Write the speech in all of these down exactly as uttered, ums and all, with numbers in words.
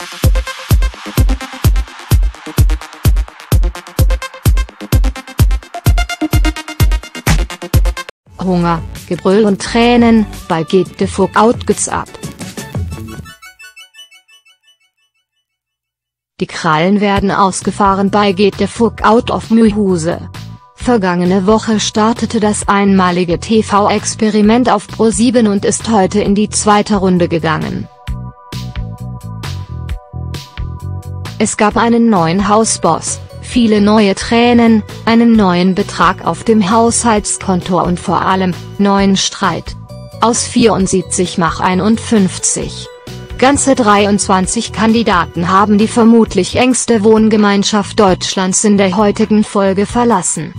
Hunger, Gebrüll und Tränen, bald geht de Fuck out geht's ab. Die Krallen werden ausgefahren bei Geht de Fuck out auf Mühlhuse. Vergangene Woche startete das einmalige T V-Experiment auf ProSieben und ist heute in die zweite Runde gegangen. Es gab einen neuen Hausboss, viele neue Tränen, einen neuen Betrag auf dem Haushaltskonto und vor allem, neuen Streit. Aus vierundsiebzig mach einundfünfzig. Ganze dreiundzwanzig Kandidaten haben die vermutlich engste Wohngemeinschaft Deutschlands in der heutigen Folge verlassen.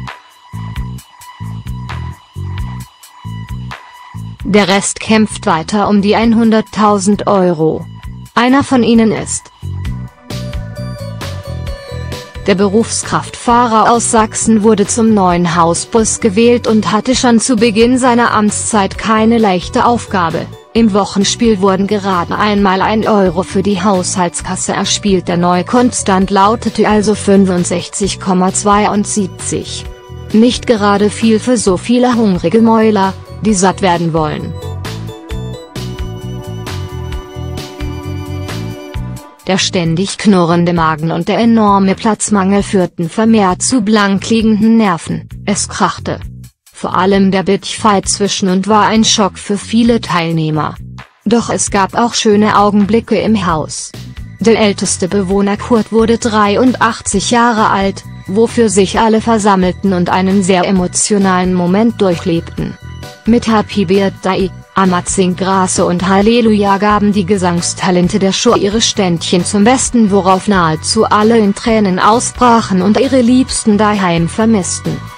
Der Rest kämpft weiter um die hunderttausend Euro. Einer von ihnen ist der Berufskraftfahrer aus Sachsen wurde zum neuen Hausboss gewählt und hatte schon zu Beginn seiner Amtszeit keine leichte Aufgabe. Im Wochenspiel wurden gerade einmal ein Euro für die Haushaltskasse erspielt. Der neue Konstant lautete also fünfundsechzig Komma zweiundsiebzig. Nicht gerade viel für so viele hungrige Mäuler, die satt werden wollen. Der ständig knurrende Magen und der enorme Platzmangel führten vermehrt zu blank liegenden Nerven, es krachte. Vor allem der Bitchfight zwischen und war ein Schock für viele Teilnehmer. Doch es gab auch schöne Augenblicke im Haus. Der älteste Bewohner Kurt wurde dreiundachtzig Jahre alt, wofür sich alle versammelten und einen sehr emotionalen Moment durchlebten. Mit Happy Birthday, Amazing Grace und Halleluja gaben die Gesangstalente der Show ihre Ständchen zum Besten, worauf nahezu alle in Tränen ausbrachen und ihre Liebsten daheim vermissten.